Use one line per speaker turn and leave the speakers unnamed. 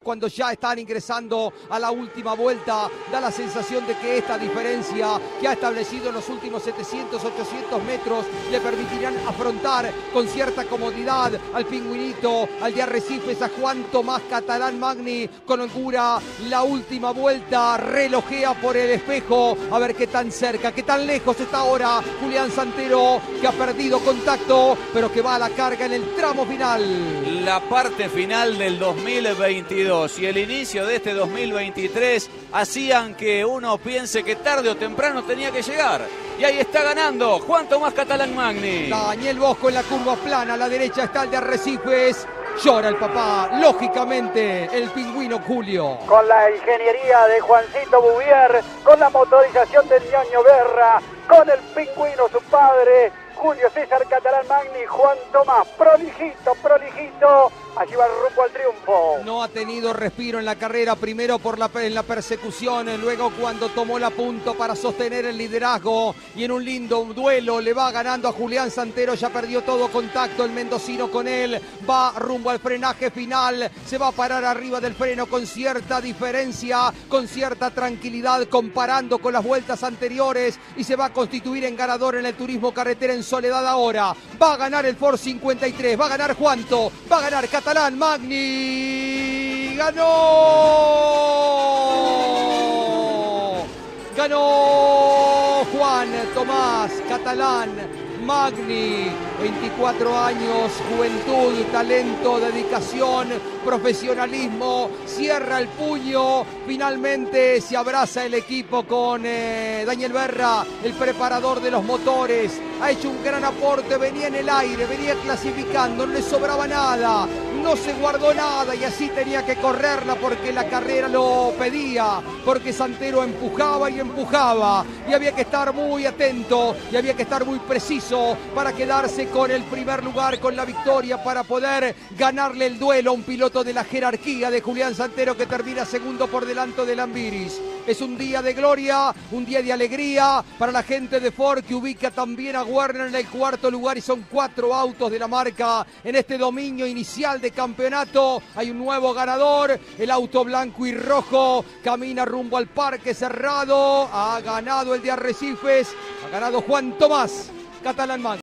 cuando ya están ingresando a la última vuelta. Da la sensación de que esta diferencia que ha establecido en los últimos 700, 800 metros le permitirán afrontar con cierta comodidad al pingüinito, al de Arrecifes, a Juan Tomás Catalán Magni. Con holgura la última vuelta, relojea por el espejo a ver qué tan cerca, qué tan lejos está ahora Julián Santero, que ha perdido contacto, pero que va a la carga en el tramo final.
La parte final del 2022 y el inicio de este 2023 hacían que uno piense que tarde o temprano tenía que llegar. Y ahí está ganando Juan Tomás Catalán Magni.
Daniel Bosco en la curva plana, a la derecha está el de Arrecifes. Llora el papá, lógicamente, el pingüino Julio.
Con la ingeniería de Juancito Bouvier, con la motorización de Ñoño Guerra, con el pingüino, su padre, Julio César Catalán Magni, Juan Tomás, prolijito, allí va rumbo al triunfo.
No ha tenido respiro en la carrera, primero en la persecución, luego cuando tomó la punta para sostener el liderazgo, y en un lindo duelo le va ganando a Julián Santero. Ya perdió todo contacto el mendocino con él, va rumbo al frenaje final, se va a parar arriba del freno con cierta diferencia, con cierta tranquilidad, comparando con las vueltas anteriores, y se va a constituir en ganador en el turismo carretera en soledad ahora. Va a ganar el Ford 53, va a ganar Juanto, va a ganar Catalán Magni. Ganó Juan Tomás Catalán Magni. 24 años, juventud, talento, dedicación, profesionalismo. Cierra el puño, finalmente se abraza el equipo con Daniel Berra, el preparador de los motores. Ha hecho un gran aporte, venía en el aire, venía clasificando, no le sobraba nada, no se guardó nada, y así tenía que correrla porque la carrera lo pedía, porque Santero empujaba y empujaba, y había que estar muy atento y había que estar muy preciso para quedarse con el primer lugar, con la victoria, para poder ganarle el duelo a un piloto de la jerarquía de Julián Santero, que termina segundo por delante de Lambiris. Es un día de gloria, un día de alegría para la gente de Ford, que ubica también a Werner en el cuarto lugar, y son 4 autos de la marca en este dominio inicial de campeonato. Hay un nuevo ganador, el auto blanco y rojo camina rumbo al parque cerrado. Ha ganado el de Arrecifes, ha ganado Juan Tomás Catalán Magni.